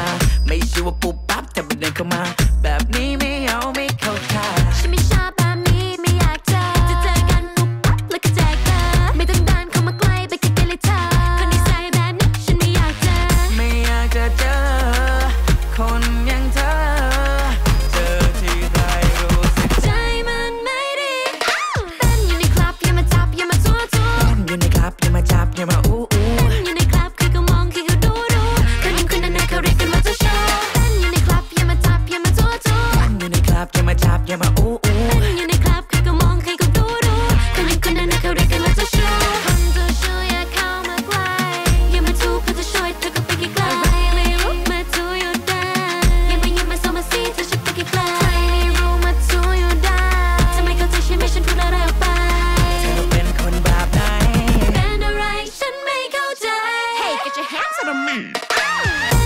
มาไม่ใช่ว่าปุ๊บปั๊บแต่บังเดินเข้ามาแบบนี้ไม่เอาไม่เข้าท่าฉันไม่ชอบแบบนี้ไม่อยากเจอกันปุ๊บปั๊บแล้วก็แจกเธอไม่ต้องเดินเข้ามาใกล้ไปใกล้ๆเลยเธอคนนิสัยแบบนี้ฉันไม่อยากเจอไม่อยากจะเจอคนอย่างเธอเจอที่ไรรู้สึกใจมันไม่ดีเต้นอยู่ในคลับอย่ามาจับอย่ามาทั่วเต้นอยู่ในคลับอย่ามาจับอย่ามาอู้เต้นอยู่ในคลับใครก็มองใครก็ดูคนยิ่งคนนั้นเขาเรียกกันว่าเจ้าชายเต้นอยู่ในคลับอย่ามาจับอย่ามาทั่วเต้นอยู่ในคลับอย่ามาจับอย่ามาอู้เต้นอยู่ในคลับใครก็มองใครก็ดูคนยิ่งคนนั้นเขาเรียกกันว่าเจ้าชายคนเจ้าชู้อย่าเข้ามาใกล้อย่ามาทูเพื่อจะช่วยเธอก็ไปไกลๆไม่รู้มาทูอยู่ได้อย่ามาโซมาซีเธอฉันไปไกลๆไม่รู้มาทูอยู่ได้ทำไมเข้าใจฉันไม่ฉันพูดอะไรออกไปเธอเป็นคนแบบไหนเป็นอะไรฉันไม่เข้าใจ Hey get your hands on me